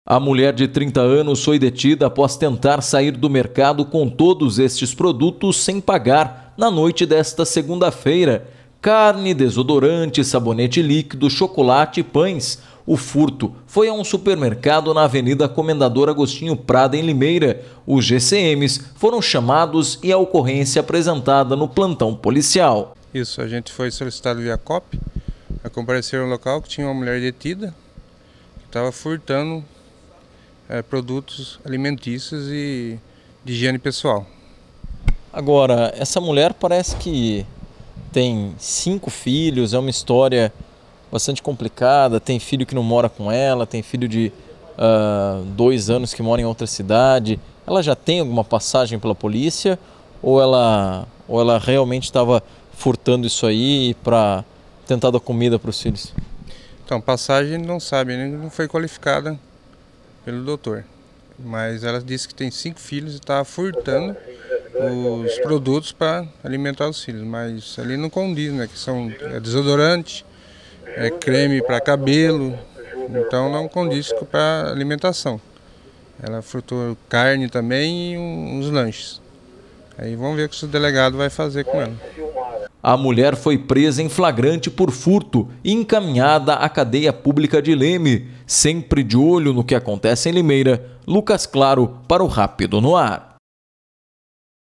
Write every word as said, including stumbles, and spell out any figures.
A mulher de trinta anos foi detida após tentar sair do mercado com todos estes produtos sem pagar na noite desta segunda-feira. Carne, desodorante, sabonete líquido, chocolate e pães. O furto foi a um supermercado na Avenida Comendador Agostinho Prada, em Limeira. Os G C Ms foram chamados e a ocorrência apresentada no plantão policial. Isso, a gente foi solicitado via C O P a comparecer ao local que tinha uma mulher detida que estava furtando é, produtos alimentícios e de higiene pessoal. Agora, essa mulher parece que tem cinco filhos, é uma história bastante complicada, tem filho que não mora com ela, tem filho de uh, dois anos que mora em outra cidade. Ela já tem alguma passagem pela polícia ou ela, ou ela realmente estava furtando isso aí para tentar dar comida para os filhos? Então, passagem não sabe, não foi qualificada pelo doutor, mas ela disse que tem cinco filhos e estava furtando os produtos para alimentar os filhos, mas ali não condiz, né, que são é desodorante, é creme para cabelo, então não condiz para alimentação. Ela furtou carne também e uns lanches. Aí vamos ver o que o delegado vai fazer com ela. A mulher foi presa em flagrante por furto e encaminhada à cadeia pública de Leme. Sempre de olho no que acontece em Limeira, Lucas Claro para o Rápido no Ar.